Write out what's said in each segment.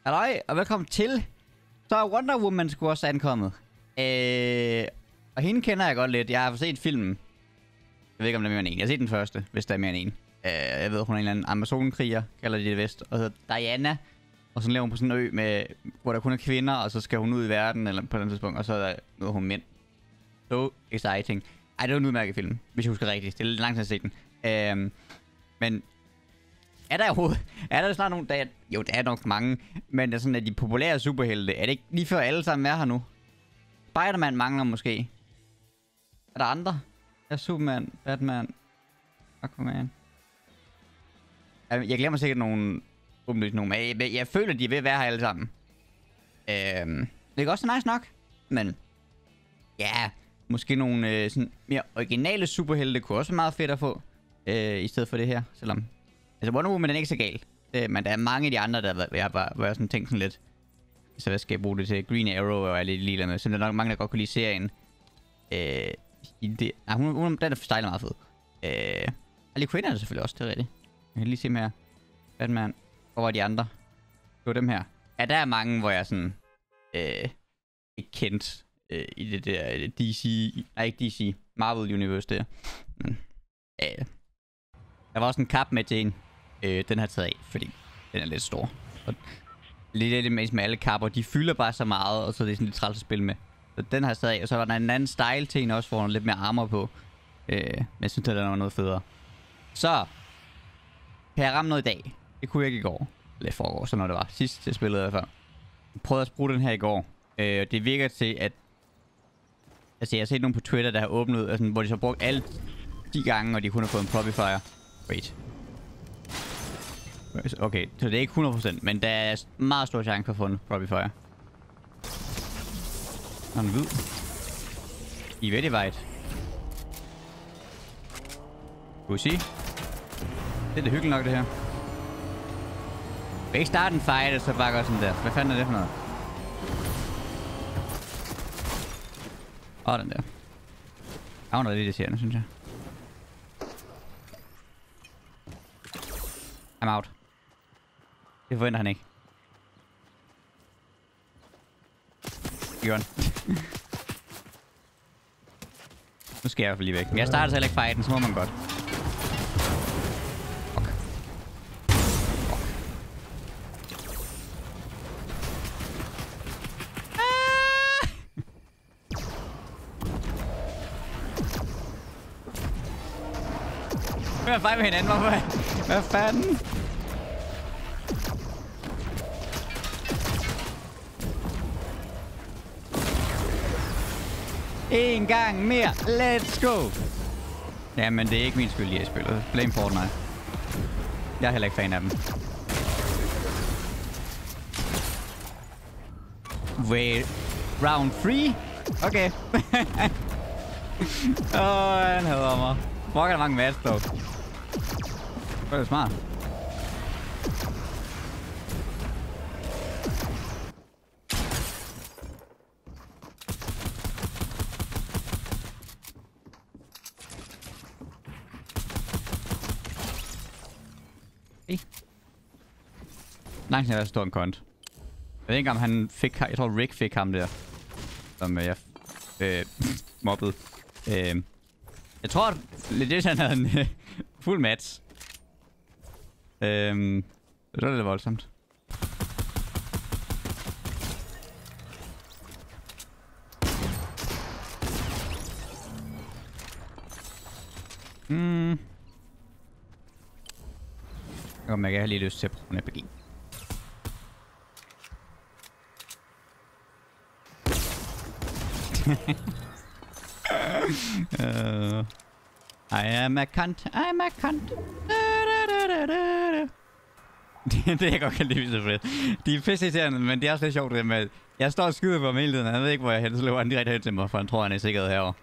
Halløj, og velkommen til. Så er Wonder Woman sgu også ankommet. Og hende kender jeg godt lidt. Jeg har set filmen. Jeg ved ikke, om der er mere end en. Jeg har set den første, hvis der er mere end en. Jeg ved, hun er en eller anden Amazonenkriger, kalder de det vist. Og hedder Diana. Og så lever hun på sådan en ø, med, hvor der kun er kvinder, og så skal hun ud i verden eller på et tidspunkt, og så møder hun mænd. So exciting. Ej, det var en udmærket film, hvis jeg husker rigtigt. Det er lidt langt til at se den. Men er der overhovedet? Er der snart nogen, der... Jo, der er nok mange. Men det er sådan, at de populære superhelte, er det ikke lige før alle sammen er her nu? Spider-Man mangler måske. Er der andre? Er Superman, Batman, Aquaman? Jeg glemmer sikkert nogle... Men jeg føler, de er ved at være her alle sammen. Det er også nice nok. Men... Ja, måske nogle sådan mere originale superhelte kunne også være meget fedt at få. I stedet for det her, selvom... Altså, Wonder Woman er ikke så gal. Men der er mange af de andre, der hvor jeg sådan tænkt sådan lidt... Så hvad skal jeg bruge det til? Green Arrow og lidt lille med. Så der er nok mange, der godt kunne lide serien. I det... Nej, den er stylet meget fed. Harley Quinn er det selvfølgelig også, det er rigtigt. Jeg kan lige se mere. Batman. Hvor var de andre? Det var dem her. Ja, der er mange, hvor jeg sådan... ikke kendt i det der DC... Nej, ikke DC. Marvel Universe der. Men... der var også en kap med til en. Den har taget af, fordi den er lidt stor. Og lidt mest med alle kapper, de fylder bare så meget, og så er det sådan lidt træls at spille med. Så den har jeg taget af, og så var der en anden style til en også, hvor der lidt mere armor på. Men jeg synes, at den var noget federe. Så kan jeg ramme noget i dag? Det kunne jeg ikke i går. Eller foregår, så når det var. Sidst jeg spillede i hvert fald. Jeg prøvede at bruge den her i går. Og det virker til, at... Altså, jeg har set nogen på Twitter, der har åbnet, altså, hvor de så har brugt alle 10 gange, og de kun har fået en Probifier. Wait. Okay, så det er ikke 100%, men der er meget stor chance for at få en Probifier. Og en hvid. I er very white. Kunne I sige? Det er da hyggeligt nok, det her. Jeg kan ikke starte en fight, og så bare gøre sådan der. Hvad fanden er det for noget? Den der. Hun er lidt irriterende, synes jeg. I'm out. Det forventer han ikke. Gjorde han. Nu skal jeg i hvert fald lige væk. Men jeg starter så heller ikke fighten, så må man godt. Okay. Vi er fight med hinanden, hvorfor? Hvad fanden? En gang mere. Let's go. Jamen, det er ikke min skyld, jeg spiller. Blame Fortnite. Jeg er heller ikke fan af dem. Wait. Round 3? Okay. Han hader mig. Hvor er der mange match, dog? Det er smart. Langt jeg stod en kont. Jeg ved ikke om han fik... Jeg tror Rick fik ham der. Som jeg mobbede. Jeg tror legit han havde en fuld match. Det var lidt voldsomt. Jeg kan lige lyst til at prøve en RPG. I am a cunt, I'm a cunt. Det jeg godt kan lide så fedt. De er pisse irriterende, men det er også lidt sjovt det med, jeg står og skyder på ham hele tiden, han ved ikke hvor jeg er, så løber han direkte hen til mig, for han tror han er sikkert herovre.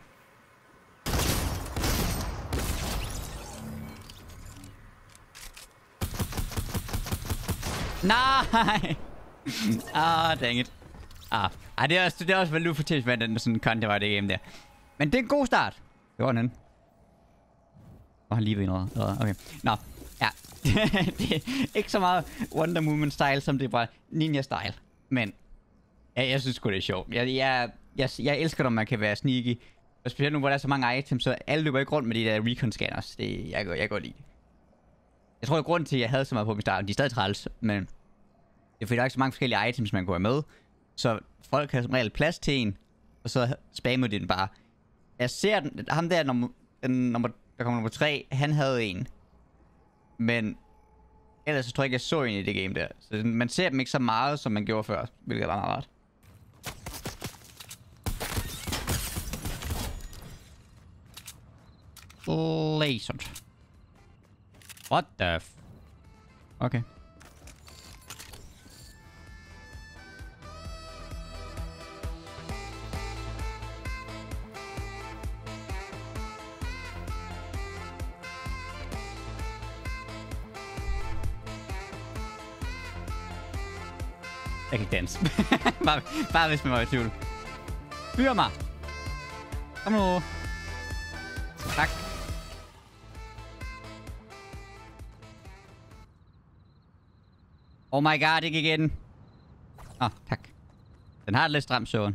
Nej! Dang it. Det er også vel ufortjent med den sådan cunt, der var det game der. Men det er en god start. Det var den. Han lige ved noget. Okay. Nå. Ja. Det er ikke så meget Wonder Woman style, som det var Ninja style. Men ja, jeg synes sgu det er sjovt. Jeg elsker, når man kan være sneaky. Og specielt nu, hvor der er så mange items, så alle løber ikke rundt med de der recon scanners. Jeg kan godt lide. Jeg tror, at grunden til, at jeg havde så meget på min start, de er stadig træls, men det er fordi, der er ikke så mange forskellige items, man kan have med. Så folk har som regel plads til en, og så spammer de den bare. Jeg ser den, ham der, der kommer nummer 3, han havde en. Men ellers så tror jeg ikke, jeg så en i det game der. Så man ser dem ikke så meget, som man gjorde før, hvilket var meget rart. Lasert. What the f... Okay. Jeg kan ikke danse. bare hvis man var i tvivl. Fyr mig! Kom nu! Tak. Oh my god, ikke igen. Tak. Den har lidt stram søvn.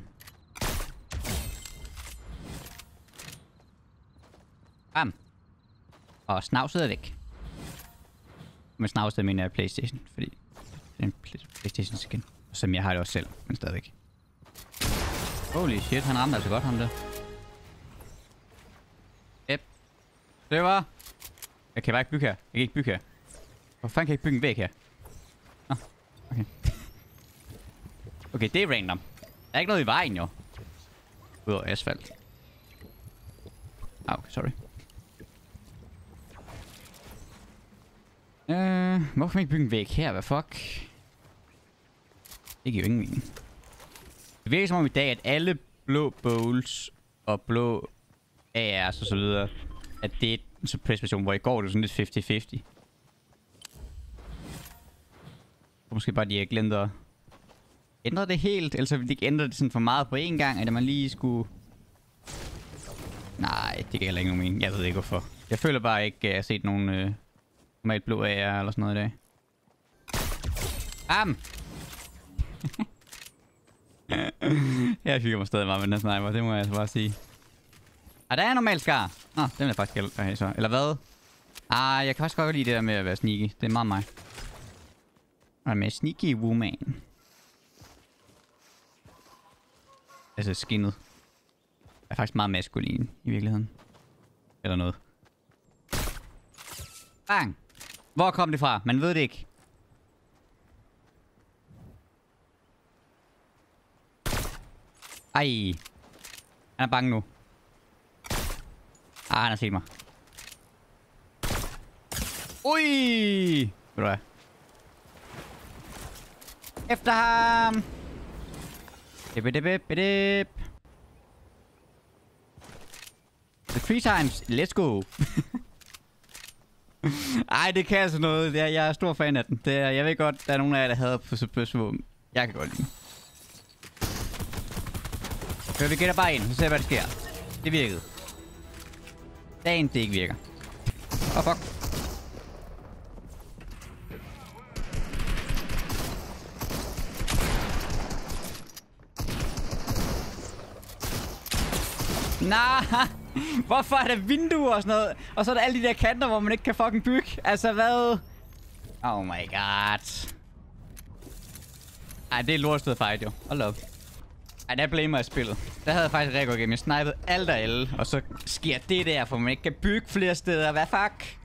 Bam. Og snavset er væk. Men snavset mener jeg PlayStation, fordi det er en PlayStation skin. Som jeg har det også selv, men stadigvæk. Holy shit, han ramte altså godt ham der. Yep. Det var. Jeg kan bare ikke bygge her. Jeg kan ikke bygge her. Hvor fanden kan jeg ikke bygge en væg her? Okay. Okay, det er random. Der er ikke noget i vejen, jo. Udover asfalt. Okay, sorry. Hvorfor kan man ikke bygge en væg her? Hvad fuck? Det giver jo ingen mening. Det virker som om i dag, at alle blå bowls og blå AR's og så videre, at det er en suppress-version, hvor i går det sådan lidt 50-50. Måske bare de har glemt at ændre det helt, ellers vil de ikke ændre det sådan for meget på én gang, at man lige skulle... Nej, det giver heller ikke nogen mening. Jeg ved ikke hvorfor. Jeg føler bare ikke, at jeg har set nogen normalt blå AR eller sådan noget i dag. Bam! Jeg hygger mig stadig meget med den sniper, det må jeg altså bare sige. Der er normalt skar. Den vil jeg faktisk have så. Eller hvad? Jeg kan faktisk godt lide det der med at være sneaky. Det er meget mig. Og med sneaky woman. Altså skinnet. Er faktisk meget maskulin i virkeligheden. Eller noget. Bang! Hvor kom det fra? Man ved det ikke. Ej. Han er bange nu. Han har set mig. Ui! Ved du hvad? Efter ham! Dip. The 3 times. Let's go! Ej, det kan altså noget. Jeg er stor fan af den. Jeg ved godt, der er nogen af jer, der hader på suppressvåben. Jeg kan godt lide den. Så vi gætter bare ind, så ser vi, hvad der sker. Det virkede. Dagen, det ikke virker. Fuck. Nej, hvorfor er der vinduer og sådan noget? Og så er der alle de der kanter, hvor man ikke kan fucking bygge. Altså, hvad? Oh my god. Ej, det er lortsted fight, jo. Hold op. Ej, der blamer jeg spillet. Der havde jeg faktisk rigtig godt game. Jeg snipede alt og alle, og så sker det der, for man ikke kan bygge flere steder. Hvad fuck?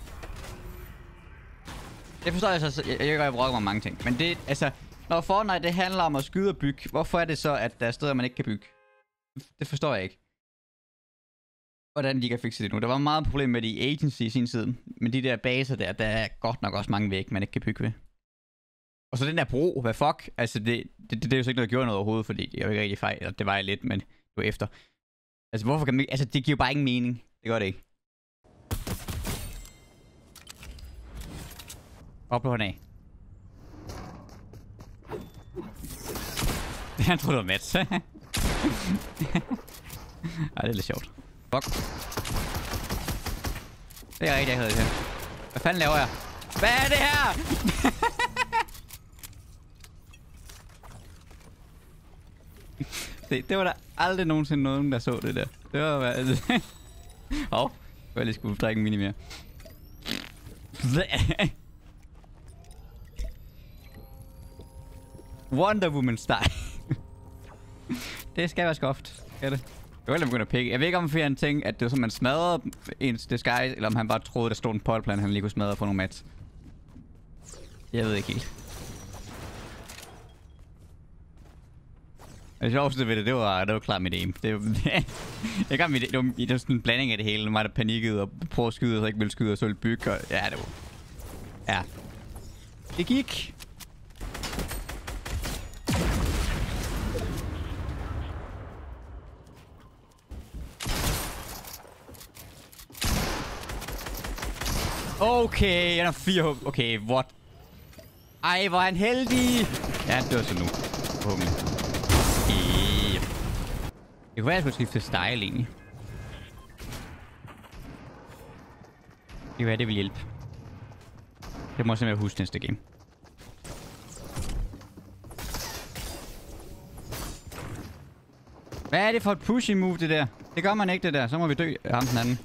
Det forstår jeg så. Jeg kan godt brokke mig mange ting. Men det, altså, når Fortnite det handler om at skyde og bygge, hvorfor er det så, at der er steder, man ikke kan bygge? Det forstår jeg ikke. Hvordan de kan fikse det nu. Der var meget problem med det i Agency i sin tid. Men de der baser der er godt nok også mange væg, man ikke kan bygge ved. Og så den der bro, hvad fuck? Altså, det er jo så ikke noget, der gjorde noget overhovedet, fordi det er jo ikke rigtig fejl. Eller det var jeg lidt, men det var efter. Altså, hvorfor kan man ikke... Altså, det giver jo bare ingen mening. Det gør det ikke. Opblå han af. Han troede, det var Mats. Ej, det er lidt sjovt. Fuck. Det er rigtigt, jeg havde det her. Hvad fanden laver jeg? Hvad er det her? Det var der aldrig nogensinde nogen, der så det der. Det var hvad... jeg lige skulle drikke en mini mere. Wonder Woman style. Det skal være skoft. Skal det? Jeg vil begynde at pikke. Jeg ved ikke, om han tænkte, at det var sådan, man smadrede ens disguise, eller om han bare troede, der stod en potplan, han lige kunne smadre på nogle mats. Jeg ved ikke helt. Det sjoveste ved det var klart mit aim. Det var sådan en blanding af det hele. Mig der panikkede og prøvede at skyde, og så ikke ville skyde, og så ville bygge. Og ja, det var... Ja. Det gik. Okay, jeg er 4 håb. Okay, what? Ej, hvor er han heldig. Ja, han dør så nu. Forhåbentlig. Yep. Det kunne være, at jeg skulle skifte style egentlig. Det kunne være, det vil hjælpe. Det må jeg simpelthen huske næste game. Hvad er det for et pushy move, det der? Det gør man ikke, det der. Så må vi dø ham den anden.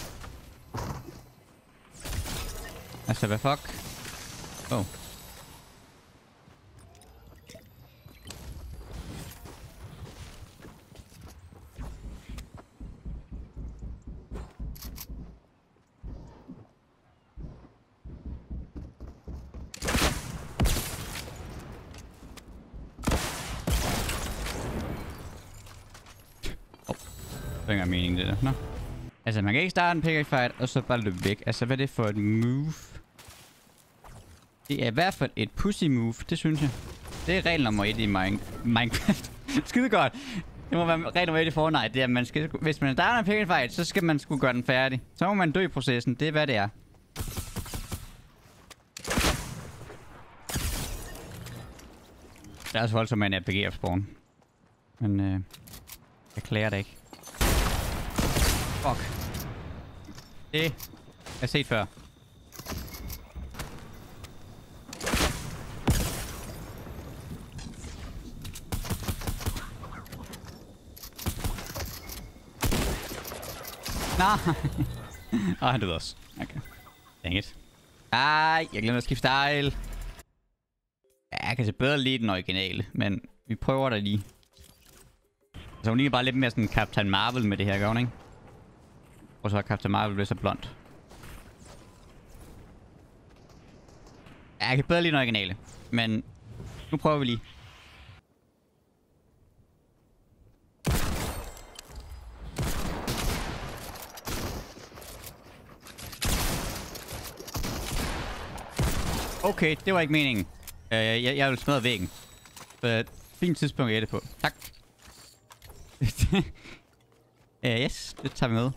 Altså, hvad fuck? Oh. Det er mening, det der. Nå. Altså, man kan ikke starte en pick fight, og så bare løbe væk. Altså, hvad er det for et move? Det er i hvert fald et pussy move, det synes jeg. Det er regel nummer 1 i Minecraft. Skide godt. Det må være regel nummer 1 i Fortnite. Det er, at man skal, hvis man starter en pick fight, så skal man sgu gøre den færdig. Så må man dø i processen. Det er, hvad det er. Det er altså voldsomt med en RPG spawn. Men jeg klarer det ikke. Fuck. Det jeg har set før. Nej. Han døde også. Okay. Dang it. Ej, jeg glemte at skifte style. Ja, jeg kan se bedre lide den originale, men vi prøver der lige. Så hun ligner bare lidt mere sådan Captain Marvel med det her, gør hun, ikke? Og så har Captain Marvel blevet så blond. Ja, jeg kan bedre lide den originale, men nu prøver vi lige. Okay, det var ikke meningen. Jeg vil smadre væggen. Fint tidspunkt at gætte på. Tak. Yes, det tager vi med.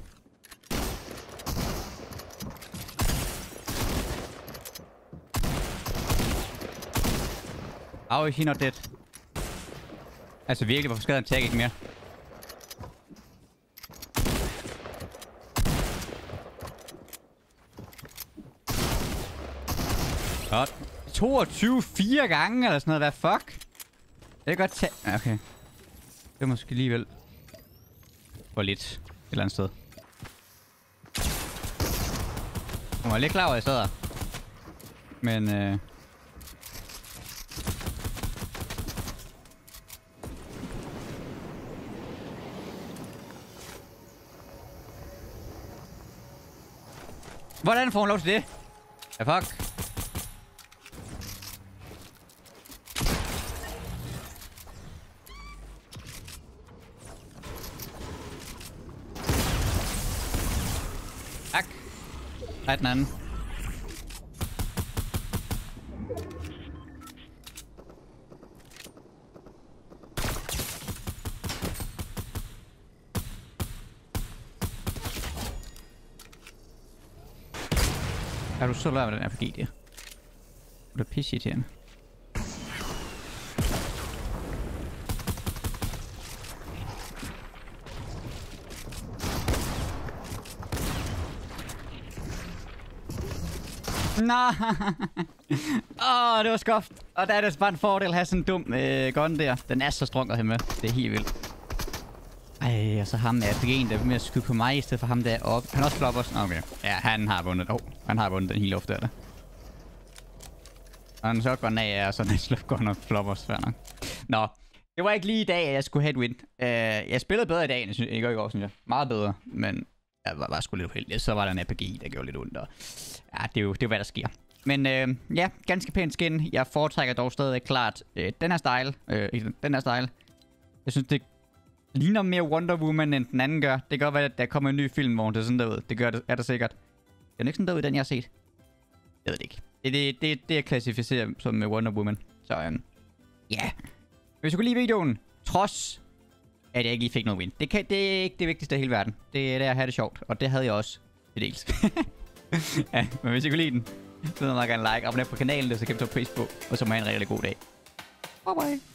Oh, he not dead. Altså virkelig, hvorfor skader han tag ikke mere? Godt. 22 4 gange eller sådan noget, hvad fuck? Det er godt tage... Okay. Det er måske alligevel... for lidt. Et eller andet sted. Jeg var lidt klar over, at jeg sad der. Men hvordan får hun lov til det? Ja, fuck. Tak. Ej, den anden. Er du så lavet med den RPG der? Det er pisseirriterende. Nej. Det var skoft. Og der er det bare en fordel at have sådan en dum gun der. Den er så strong at have med. Det er helt vildt. Ej, og så ham der APG'en, der er med at skyde på mig i stedet for ham der oppe. Han også flopper os. Okay. Ja, han har vundet. Han har vundet den hele luft der. Og en shotgun af, og sådan en slutgun og flopper os. Nå. Det var ikke lige i dag, at jeg skulle have et win. Jeg spillede bedre i dag, end jeg gør i går, synes jeg. Meget bedre, men jeg var sgu lidt uheldig. Så var der en APG, der gjorde lidt ondt. Og ja, det er jo hvad der sker. Men ja, ganske pænt skin. Jeg foretrækker dog stadig klart den her style. Jeg synes, det ligner mere Wonder Woman, end den anden gør. Det kan godt være, at der kommer en ny film, hvor det er sådan derud. Det gør det, er der sikkert. Det er ikke sådan derud, den jeg har set. Jeg ved det ikke. Det er klassificeret som Wonder Woman. Så ja. Hvis du kunne lide videoen, trods at jeg ikke lige fik noget win. Det er ikke det vigtigste af hele verden. Det er det at have det sjovt. Og det havde jeg også til dels. Ja, men hvis I kunne lide den, så må jeg gerne like, abonner på kanalen, det så kan jeg tage pris på. Og så må jeg have en rigtig god dag. Bye bye.